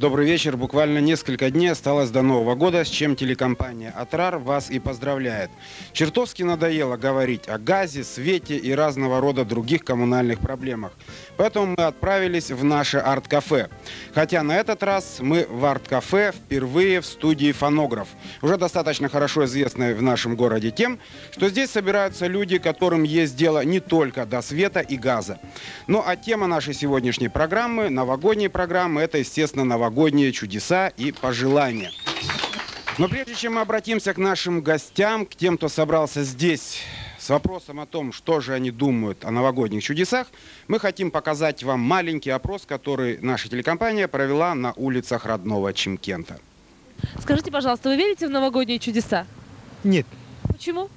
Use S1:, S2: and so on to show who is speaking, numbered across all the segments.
S1: Добрый вечер. Буквально несколько дней осталось до Нового года, с чем телекомпания «Атрар» вас и поздравляет. Чертовски надоело говорить о газе, свете и разного рода других коммунальных проблемах. Поэтому мы отправились в наше арт-кафе. Хотя на этот раз мы в арт-кафе впервые в студии «Фонограф». Уже достаточно хорошо известной в нашем городе тем, что здесь собираются люди, которым есть дело не только до света и газа. Ну а тема нашей сегодняшней программы, новогодней программы, это, естественно, новогодние чудеса и пожелания. Но прежде чем мы обратимся к нашим гостям, к тем, кто собрался здесь с вопросом о том, что же они думают о новогодних чудесах, мы хотим показать вам маленький опрос, который наша телекомпания провела на улицах родного Чимкента.
S2: Скажите, пожалуйста, вы верите в новогодние чудеса?
S3: Нет.
S2: Почему?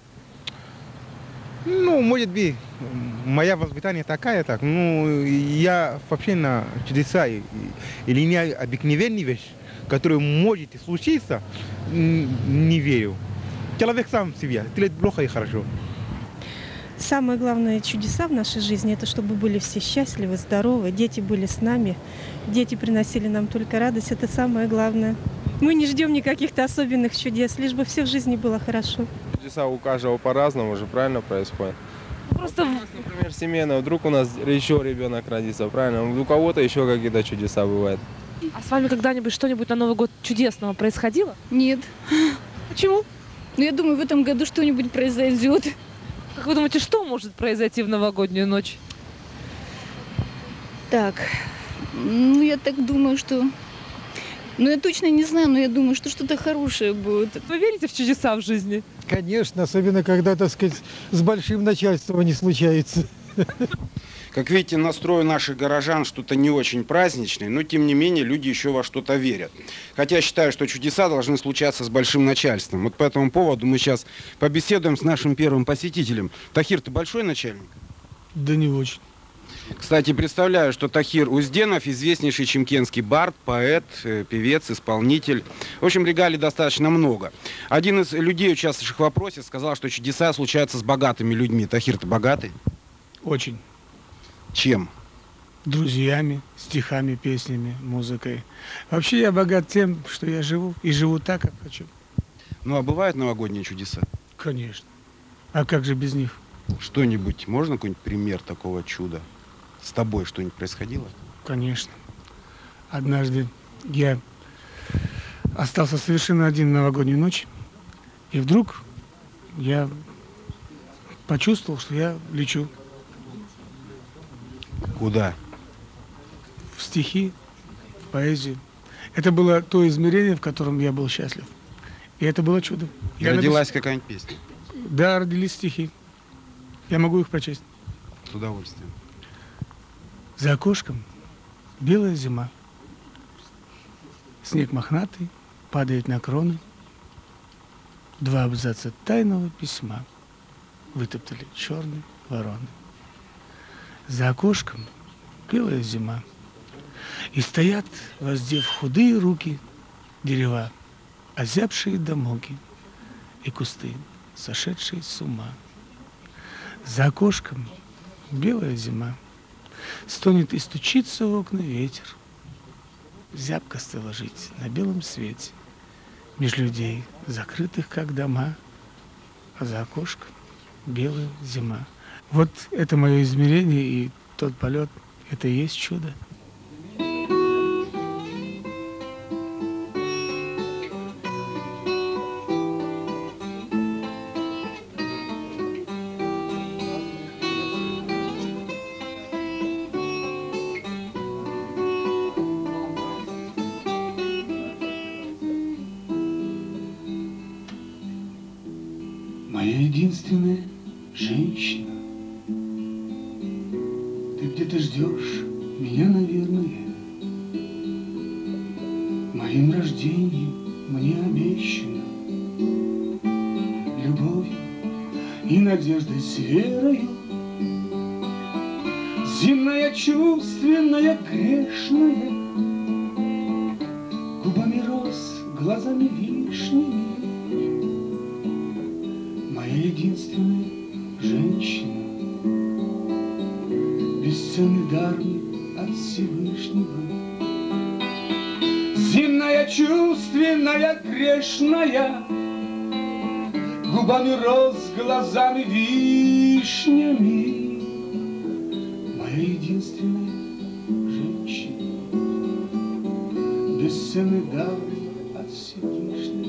S3: Ну, может быть, мое воспитание такая, так. Ну, я вообще на чудеса или необыкновенные вещи, которые может случиться, не верю. Человек сам в себе, делает плохо и хорошо.
S4: Самое главное чудеса в нашей жизни – это чтобы были все счастливы, здоровы, дети были с нами, дети приносили нам только радость, это самое главное. Мы не ждем никаких-то особенных чудес, лишь бы все в жизни было хорошо.
S5: Чудеса у каждого по-разному же, правильно происходит?
S2: Просто...
S5: Например, семейно, вдруг у нас еще ребенок родится, правильно? У кого-то еще какие-то чудеса бывают.
S2: А с вами когда-нибудь что-нибудь на Новый год чудесного происходило?
S6: Нет.
S2: Почему?
S6: Ну, я думаю, в этом году что-нибудь произойдет.
S2: Как вы думаете, что может произойти в новогоднюю ночь?
S6: Так, ну, я так думаю, что... Ну, я точно не знаю, но я думаю, что что-то хорошее будет.
S2: Вы верите в чудеса в жизни?
S7: Конечно, особенно когда, так сказать, с большим начальством не случается.
S1: Как видите, настрой наших горожан что-то не очень праздничное, но тем не менее люди еще во что-то верят. Хотя я считаю, что чудеса должны случаться с большим начальством. Вот по этому поводу мы сейчас побеседуем с нашим первым посетителем. Тахир, ты большой начальник?
S7: Да не очень.
S1: Кстати, представляю, что Тахир Узденов, известнейший чимкентский бард, поэт, певец, исполнитель. В общем, регалий достаточно много. Один из людей, участвовавших в вопросе, сказал, что чудеса случаются с богатыми людьми. Тахир, ты богатый?
S7: Очень.
S1: Чем?
S7: Друзьями, стихами, песнями, музыкой. Вообще я богат тем, что я живу, и живу так, как хочу.
S1: Ну, а бывают новогодние чудеса?
S7: Конечно. А как же без них?
S1: Что-нибудь, можно какой-нибудь пример такого чуда? С тобой что-нибудь происходило?
S7: Конечно. Однажды я остался совершенно один на новогоднюю ночь, и вдруг я почувствовал, что я лечу.
S1: Куда?
S7: В стихи, в поэзию. Это было то измерение, в котором я был счастлив. И это было чудо.
S1: И родилась какая-нибудь песня?
S7: Да, родились стихи. Я могу их прочесть.
S1: С удовольствием.
S7: За окошком белая зима. Снег мохнатый падает на кроны. 2 абзаца тайного письма вытоптали черные вороны. За окошком белая зима. И стоят, воздев худые руки, дерева, озябшие домоги и кусты, сошедшие с ума. За окошком белая зима. Стонет и стучится в окна ветер. Зябко стало жить на белом свете, меж людей, закрытых как дома, а за окошком белая зима. Вот это мое измерение, и тот полет, это и есть чудо.
S8: Моя единственная женщина, ты где-то ждешь меня, наверное. Моим рождением мне обещано любовью и надеждой с верою. Земная, чувственная, грешная, губами роз, глазами вишнями. Моя единственная женщина, бесценный дар мне от Всевышнего. грешная, губами роз, глазами вишнями, моя единственная женщина, бесценный дар от Всевышнего.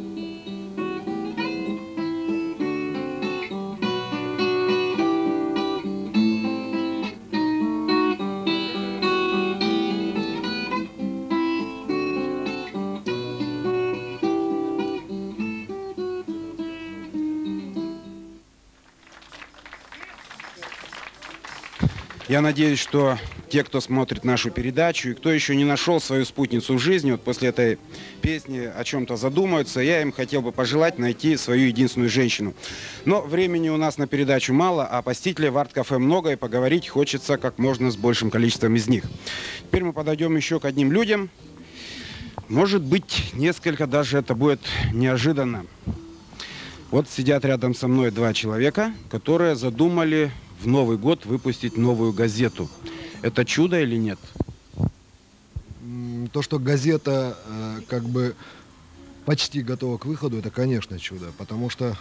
S1: Я надеюсь, что те, кто смотрит нашу передачу и кто еще не нашел свою спутницу в жизни, вот после этой песни о чем-то задумаются, я им хотел бы пожелать найти свою единственную женщину. Но времени у нас на передачу мало, а посетителей в арт-кафе много, и поговорить хочется как можно с большим количеством из них. Теперь мы подойдем еще к одним людям. Может быть, несколько даже это будет неожиданно. Вот сидят рядом со мной два человека, которые задумали в Новый год выпустить новую газету. Это чудо или нет?
S9: То, что газета как бы почти готова к выходу, это, конечно, чудо. Потому что,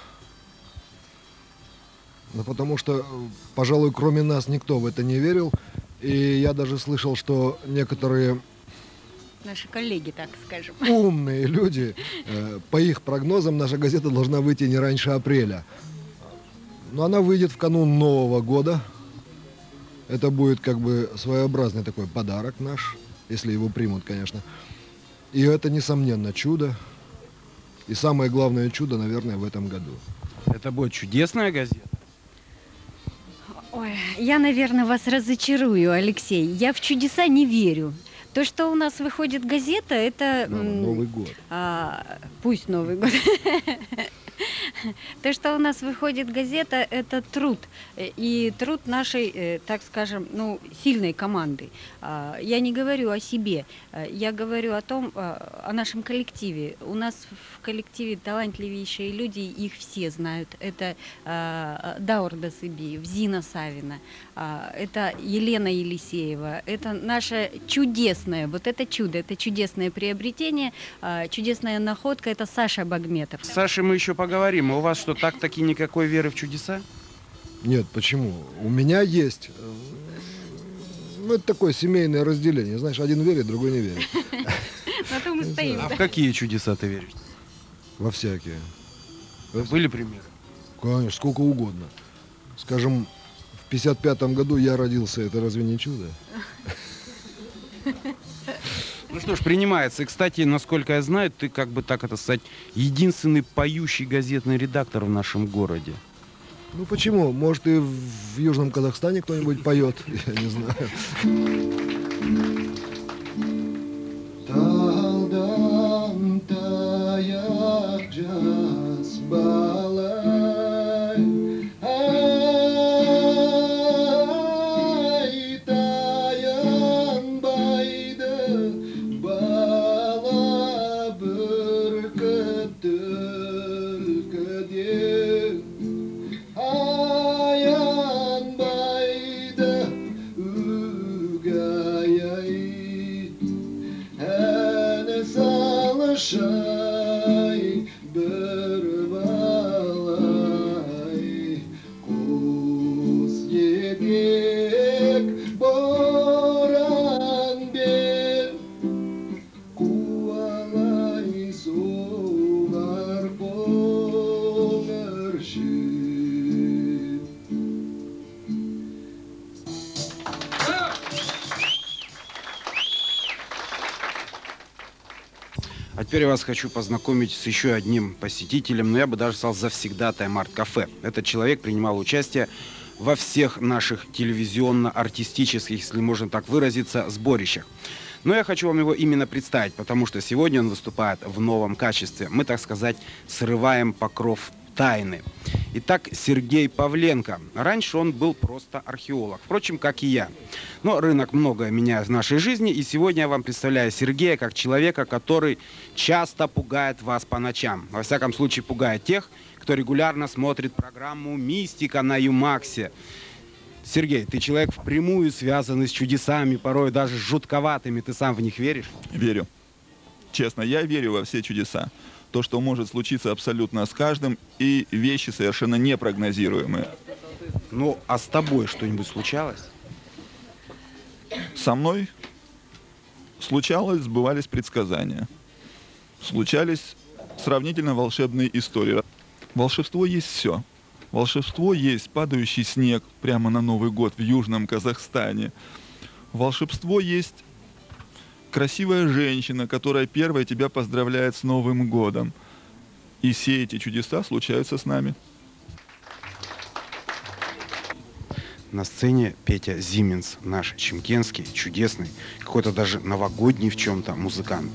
S9: пожалуй, кроме нас никто в это не верил. И я даже слышал, что некоторые
S10: наши коллеги, так скажем,
S9: умные люди, по их прогнозам, наша газета должна выйти не раньше апреля. Но она выйдет в канун Нового года. Это будет как бы своеобразный такой подарок наш, если его примут, конечно. И это, несомненно, чудо. И самое главное чудо, наверное, в этом году.
S1: Это будет чудесная газета?
S10: Ой, я, наверное, вас разочарую, Алексей. Я в чудеса не верю. То, что у нас выходит газета, это...
S9: Новый год.
S10: Пусть Новый год. То, что у нас выходит газета, это труд. И труд нашей, так скажем, сильной команды. Я не говорю о себе. Я говорю о том, о нашем коллективе. У нас в коллективе талантливейшие люди, их все знают. Это Даур Дасыбиев, Зина Савина, это Елена Елисеева. Это наше чудесное, вот это чудо, это чудесное приобретение, чудесная находка, это Саша Багметов.
S1: С Сашей мы еще поговорим. А у вас что, так-таки никакой веры в чудеса?
S9: Нет, почему? У меня есть. Это такое семейное разделение. Знаешь, один верит, другой не верит.
S10: На том и стоим.
S1: А в какие чудеса ты веришь?
S9: Во всякие.
S1: Были примеры?
S9: Конечно, сколько угодно. Скажем, в 55-м году я родился. Это разве не чудо?
S1: Ну что ж, принимается. И, кстати, насколько я знаю, ты, как бы так это сказать, единственный поющий газетный редактор в нашем городе.
S9: Ну почему? Может, и в Южном Казахстане кто-нибудь поет, я не знаю.
S1: А теперь я вас хочу познакомить с еще одним посетителем, но я бы даже сказал завсегдатаем арт-кафе. Этот человек принимал участие во всех наших телевизионно-артистических, если можно так выразиться, сборищах. Но я хочу вам его именно представить, потому что сегодня он выступает в новом качестве. Мы, так сказать, срываем покров тайны. Итак, Сергей Павленко. Раньше он был просто археолог, впрочем, как и я. Но рынок многое меняет в нашей жизни, и сегодня я вам представляю Сергея как человека, который часто пугает вас по ночам. Во всяком случае, пугает тех, кто регулярно смотрит программу «Мистика» на Юмаксе. Сергей, ты человек впрямую связанный с чудесами, порой даже жутковатыми. Ты сам в них веришь?
S11: Верю. Честно, я верю во все чудеса. то, что может случиться абсолютно с каждым, и вещи совершенно непрогнозируемые.
S1: Ну, а с тобой что-нибудь случалось?
S11: Со мной случалось, сбывались предсказания. Случались сравнительно волшебные истории. Волшебство есть все. Волшебство есть падающий снег прямо на Новый год в Южном Казахстане. Волшебство есть красивая женщина, которая первая тебя поздравляет с Новым годом. И все эти чудеса случаются с нами.
S1: На сцене Петя Зименс, наш чимкенский, чудесный, какой-то даже новогодний в чем-то музыкант.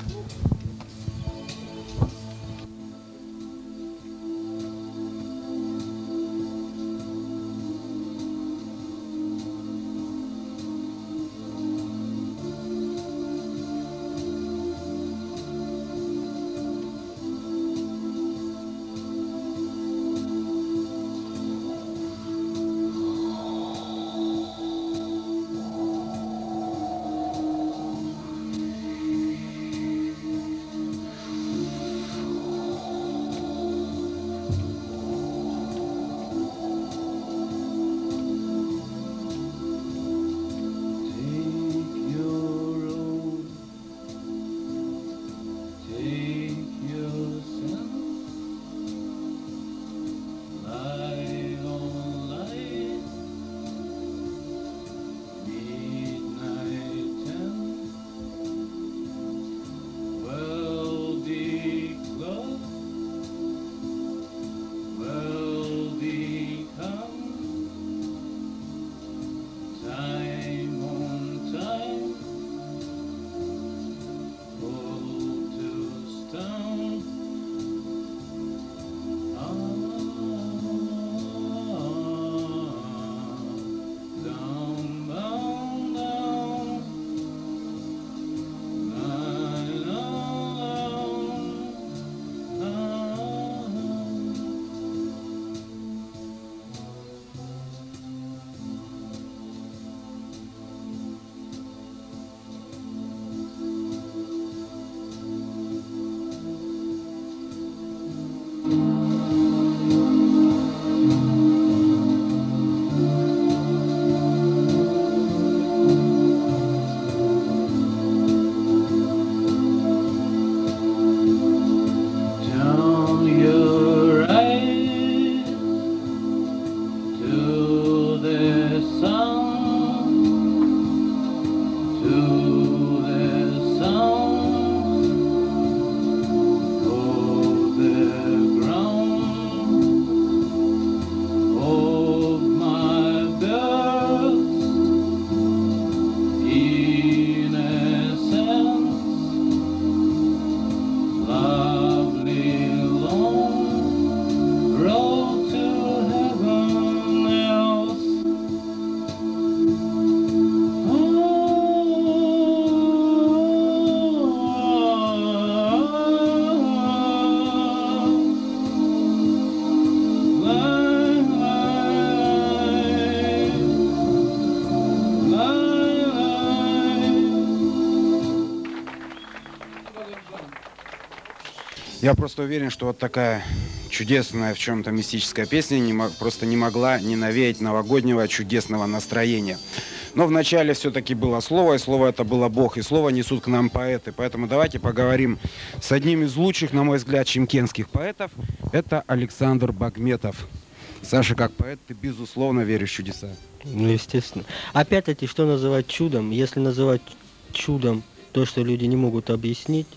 S1: Я просто уверен, что вот такая чудесная в чем-то мистическая песня просто не могла не навеять новогоднего чудесного настроения. Но вначале все-таки было слово, и слово это было Бог, и слово несут к нам поэты. Поэтому давайте поговорим с одним из лучших, на мой взгляд, чимкенских поэтов. Это Александр Багметов. Саша, как поэт, ты безусловно веришь в чудеса.
S12: Ну, естественно. Опять-таки, что называть чудом? Если называть чудом то, что люди не могут объяснить,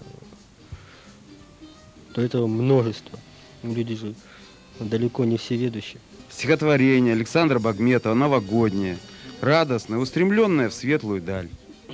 S12: то этого множество. Люди же далеко не всеведущие.
S1: Стихотворение Александра Багметова новогоднее, радостное, устремленное в светлую даль.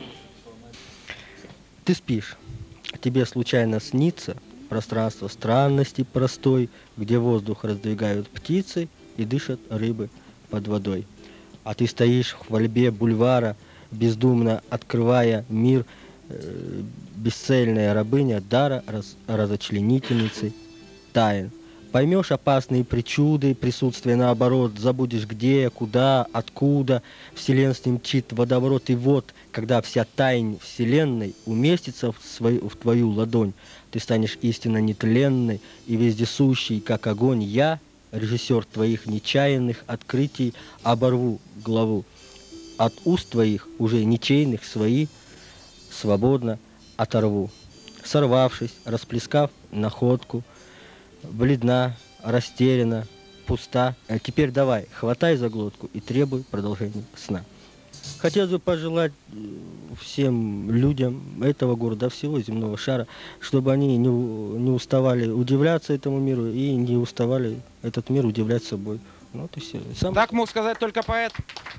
S12: Ты спишь, тебе случайно снится пространство странности простой, где воздух раздвигают птицы и дышат рыбы под водой. А ты стоишь в хвальбе бульвара, бездумно открывая мир, бесцельная рабыня дара разочленительницы тайн. Поймешь опасные причуды, присутствие наоборот, забудешь где, куда, откуда. Вселенский мчит водоворот, и вот, когда вся тайна Вселенной уместится в твою ладонь, ты станешь истинно нетленной и вездесущей, как огонь. Я, режиссер твоих нечаянных открытий, оборву главу. От уст твоих уже ничейных свои свободно оторву. Сорвавшись, расплескав находку, бледна, растеряна, пуста. А теперь давай, хватай за глотку и требуй продолжения сна. Хотелось бы пожелать всем людям этого города, всего земного шара, чтобы они не уставали удивляться этому миру и не уставали этот мир удивлять собой. Вот и все.
S1: Так мог сказать только поэт.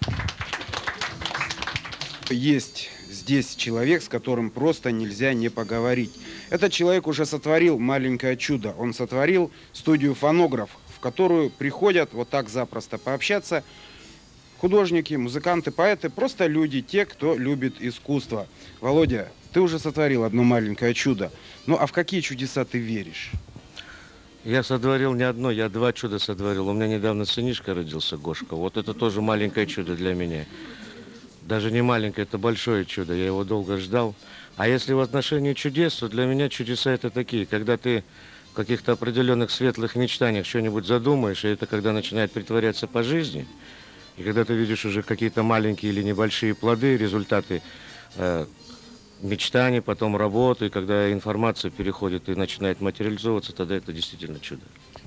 S1: Есть здесь человек, с которым просто нельзя не поговорить. Этот человек уже сотворил маленькое чудо. Он сотворил студию «Фонограф», в которую приходят вот так запросто пообщаться художники, музыканты, поэты, просто люди, те, кто любит искусство. Володя, ты уже сотворил одно маленькое чудо. Ну а в какие чудеса ты веришь?
S13: Я сотворил не одно, я 2 чуда сотворил. У меня недавно сынишка родился, Гошка. Вот это тоже маленькое чудо для меня. Даже не маленькое, это большое чудо. Я его долго ждал. А если в отношении чудес, то для меня чудеса это такие, когда ты в каких-то определенных светлых мечтаниях что-нибудь задумаешь, и это когда начинает притворяться по жизни, и когда ты видишь уже какие-то маленькие или небольшие плоды, результаты мечтаний, потом работы, и когда информация переходит и начинает материализовываться, тогда это действительно чудо.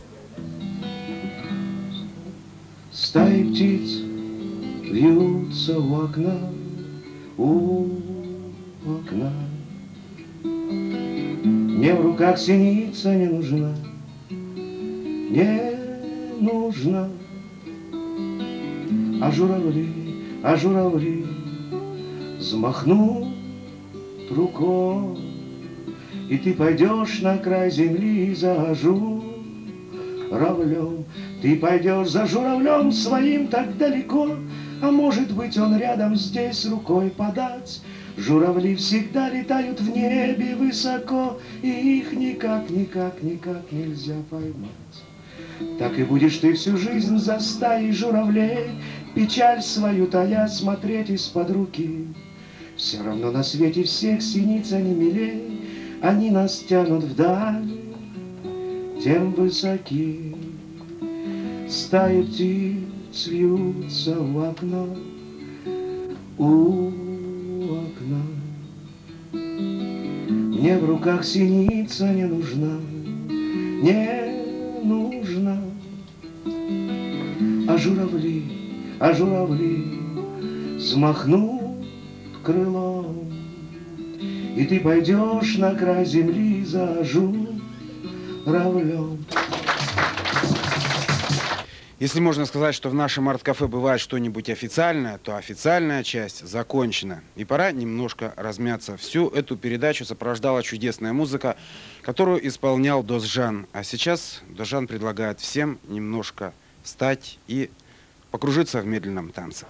S8: Стаи птиц вьются у окна, у окна. Мне в руках синица не нужна, не нужна. А журавли взмахнут рукой, и ты пойдешь на край земли за журавлем. Ты пойдешь за журавлем своим так далеко, а может быть он рядом здесь рукой подать. Журавли всегда летают в небе высоко, и их никак нельзя поймать. Так и будешь ты всю жизнь за стаей журавлей, печаль свою тая смотреть из-под руки. Все равно на свете всех синиц они милей, они нас тянут вдаль, тем высоки. Стаи птиц вьются у окна, у окна. Мне в руках синица не нужна, не нужна. А журавли взмахнут крылом, и ты пойдешь на край земли за журавлем.
S1: Если можно сказать, что в нашем арт-кафе бывает что-нибудь официальное, то официальная часть закончена. И пора немножко размяться. Всю эту передачу сопровождала чудесная музыка, которую исполнял Дозжан. А сейчас Дозжан предлагает всем немножко встать и покружиться в медленном танце.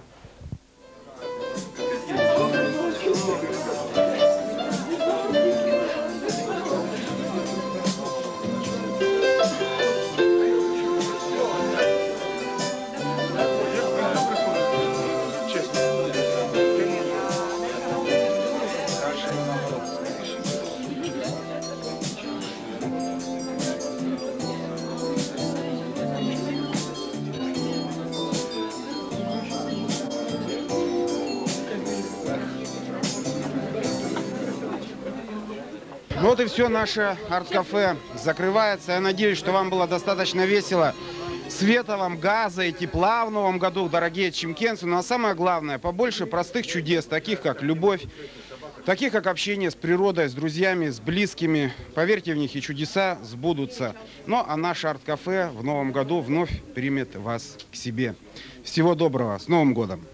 S1: Вот и все, наше арт-кафе закрывается. Я надеюсь, что вам было достаточно весело. Света вам, газа и тепла в новом году, дорогие чемкенцы. Ну а самое главное, побольше простых чудес, таких как любовь, таких как общение с природой, с друзьями, с близкими. Поверьте в них, и чудеса сбудутся. Ну а наше арт-кафе в новом году вновь примет вас к себе. Всего доброго, с Новым годом!